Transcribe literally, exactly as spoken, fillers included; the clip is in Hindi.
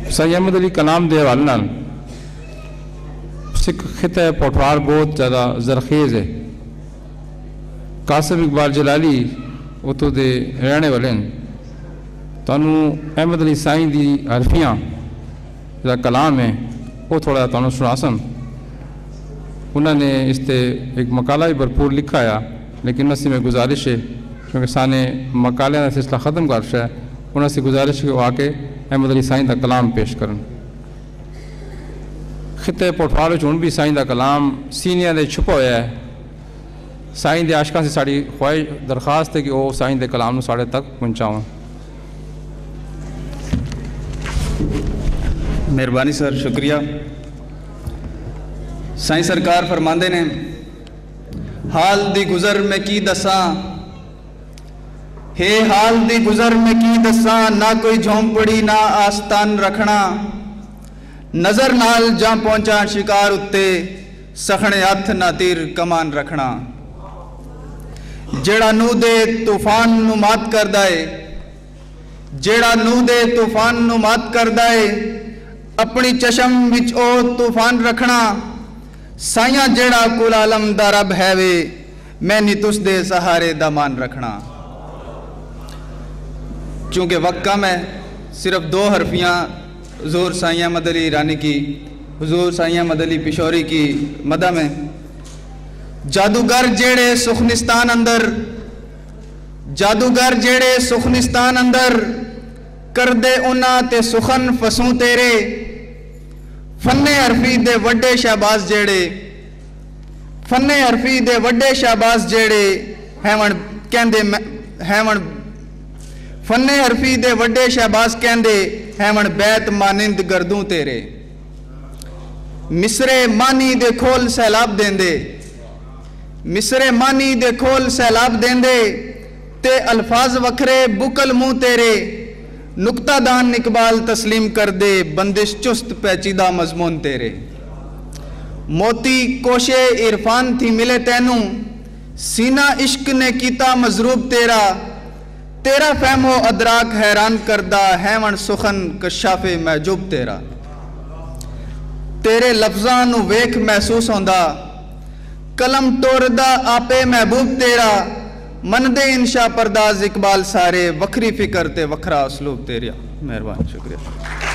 सही अहमद अली कलाम के हवाले नाल सिख खिता पोठवार बहुत ज़्यादा जरखेज़ है। कासिम इकबाल जलाली उतों के रहने वाले हैं। तुहानू अहमद अली साईं की हरफियाँ जो कलाम है वो थोड़ा तुहानू सुना सन। उन्होंने इस पर एक मकाला भी भरपूर लिखा है, लेकिन उनसे में गुजारिश है क्योंकि साने मकाले का सिलसिला ख़त्म कर है, उनसे गुजारिश है वो आके अहमद अली साईं का कलाम पेश करन। खिते पोठवार हूँ भी साईं का कलाम सीनिया ने छुपा हुआ है। साईं के आशका से साड़ी ख्वाहिश दरखास्त है कि वो साईं के कलाम साढ़े तक पहुँचाओ। मेहरबानी सर, शुक्रिया। साईं सरकार फरमांदे ने, हाल दी गुज़र में की दसा, हे हाल दी गुज़र में की दसा, ना कोई झोंपड़ी ना आस्तान रखना, नज़र नाल जा पहुंचा शिकार उत्ते, सखने हथ ना तीर कमान रखना। जेड़ा नूह दे तूफान नू मात करदा है, जेड़ा नूह दे तूफान नू मात करदा है, अपनी चशम विच ओ तूफान रखना। साइया जेड़ा कुल आलम दा रब है वे, मैं नी तुस दे सहारे दा मान रखना। चूँकि वक्त कम है, सिर्फ दो हरफियाँ हुजूर साईं अहमद अली ईरानी की, हुजूर साईं अहमद अली पिशौरी की मदा में। जादूगर जेड़े सुखनिस्तान अंदर, जादूगर जेड़े सुखनिस्तान अंदर, कर दे उन्ना ते सुखन फसूं तेरे। फन्ने हरफी दे वड्डे शहबाज जेड़े, फन्ने हरफी दे वड्डे शहबाज जेड़े, हैवण कहंदे हैवण फन्ने हरफी दे वड्डे शहबाज कहंदे, हैवण बैत मानिंद गर्दूं तेरे। मिसरे मानी दे खोल सैलाब देंदे, मिसरे मानी दे खोल सैलाब देंदे, ते अल्फाज वखरे बुकल मुंह तेरे। नुक्तादान इकबाल तस्लीम कर दे, बंदिश चुस्त पैचीदा मजमून तेरे। मोती कोशे इरफान थी मिले तैनू, सीना इश्क ने कीता मजरूब तेरा। तेरा फहमो अदराक हैरान करदा, हैवण सुखन कशाफे महजूब तेरा। तेरे लफ्जां नू वेख महसूस होंदा, कलम टोरदा आपे महबूब तेरा। मन दे इंशा परदाज इकबाल सारे, वखरी फिकर ते वखरा उसलूब तेरा। मेहरबान, शुक्रिया।